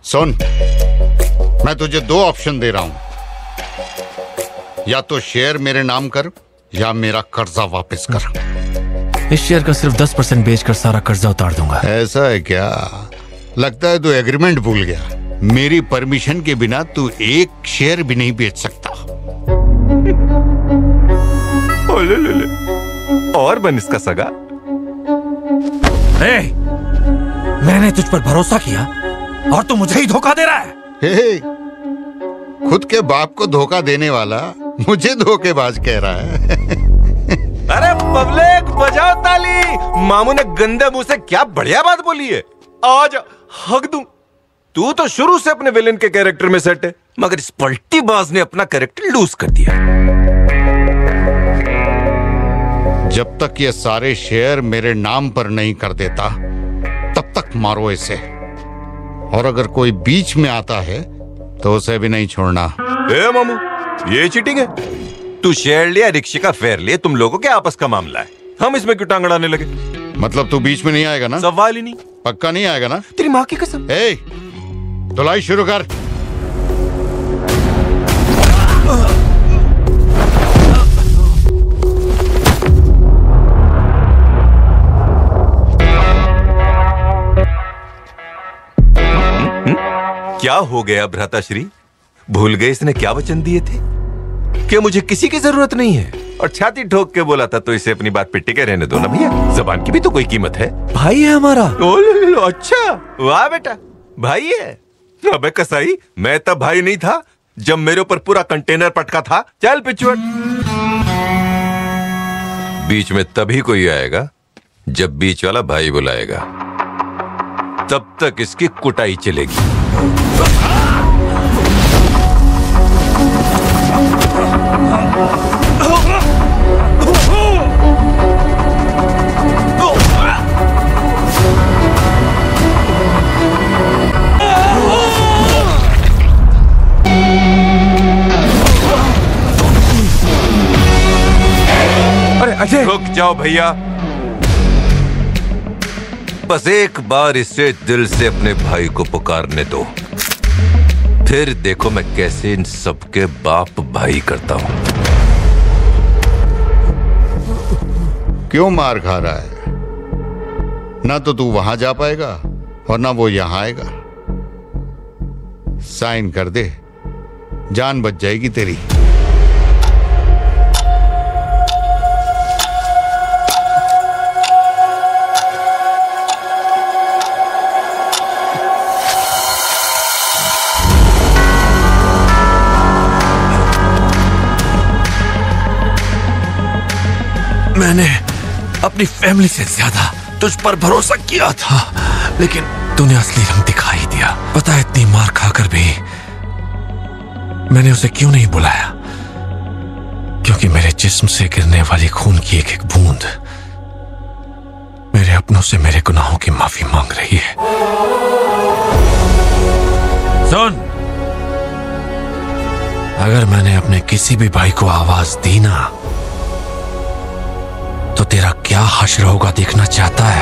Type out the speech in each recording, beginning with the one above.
सुन, मैं तुझे दो ऑप्शन दे रहा हूं, या तो शेयर मेरे नाम कर या मेरा कर्जा वापस कर। इस शेयर का सिर्फ 10% बेचकर सारा कर्जा उतार दूंगा। ऐसा है क्या? लगता है तू एग्रीमेंट भूल गया। मेरी परमिशन के बिना तू एक शेयर भी नहीं बेच सकता। ले। और बन इसका सगा। मैंने तुझ पर भरोसा किया और तू मुझे ही धोखा दे रहा है। खुद के बाप को धोखा देने वाला मुझे धोखेबाज कह रहा है। अरे पब्लिक बजाओ ताली। मामू ने गंदे मुंह से क्या बढ़िया बात बोली है। आज हक दूं। तू तो शुरू से अपने विलेन के कैरेक्टर में सेट है, मगर इस पलटी बाज ने अपना कैरेक्टर लूज कर दिया। जब तक ये सारे शेयर मेरे नाम पर नहीं कर देता तब तक मारो इसे, और अगर कोई बीच में आता है तो उसे भी नहीं छोड़ना। ए मामू, ये चीटिंग है। तू शेयर लिया, रिक्शे का फेयर लिया, तुम लोगों के आपस का मामला है, हम इसमें क्यों टांग अड़ाने लगे? मतलब तू बीच में नहीं आएगा ना? सवाल ही नहीं। पक्का नहीं आएगा ना? तेरी माँ की कसम। धुलाई शुरू कर। क्या हो गया भ्राताश्री? भूल गए इसने क्या वचन दिए थे कि मुझे किसी की जरूरत नहीं है, और छाती ठोक के बोला था तो इसे अपनी बात पे टिके रहने दो ना भैया। जबान की भी तो कोई कीमत है। भाई है हमारा। अच्छा, वाह बेटा, भाई है। अबे कसाई, मैं तब भाई नहीं था जब मेरे ऊपर पूरा कंटेनर पटका था। चल पिछुआ। बीच में तभी कोई आएगा जब बीच वाला भाई बुलाएगा, तब तक इसकी कुटाई चलेगी। अरे अजय, रुक जाओ भैया। बस एक बार इसे दिल से अपने भाई को पुकारने दो, फिर देखो मैं कैसे इन सबके बाप भाई करता हूं। क्यों मार खा रहा है? ना तो तू वहां जा पाएगा और ना वो यहां आएगा। साइन कर दे, जान बच जाएगी तेरी। मैंने अपनी फैमिली से ज्यादा तुझ पर भरोसा किया था, लेकिन तूने असली रंग दिखा ही दिया। पता है इतनी मार खाकर भी मैंने उसे क्यों नहीं बुलाया? क्योंकि मेरे जिस्म से गिरने वाली खून की एक एक बूंद मेरे अपनों से मेरे गुनाहों की माफी मांग रही है। सुन, अगर मैंने अपने किसी भी भाई को आवाज दी ना, तो तेरा क्या हश्र होगा देखना चाहता है?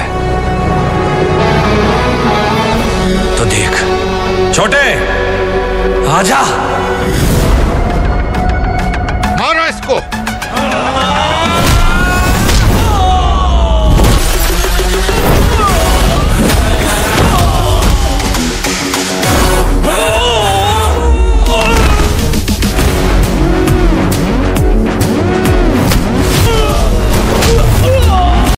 तो देख। छोटे, आजा। मारो इसको।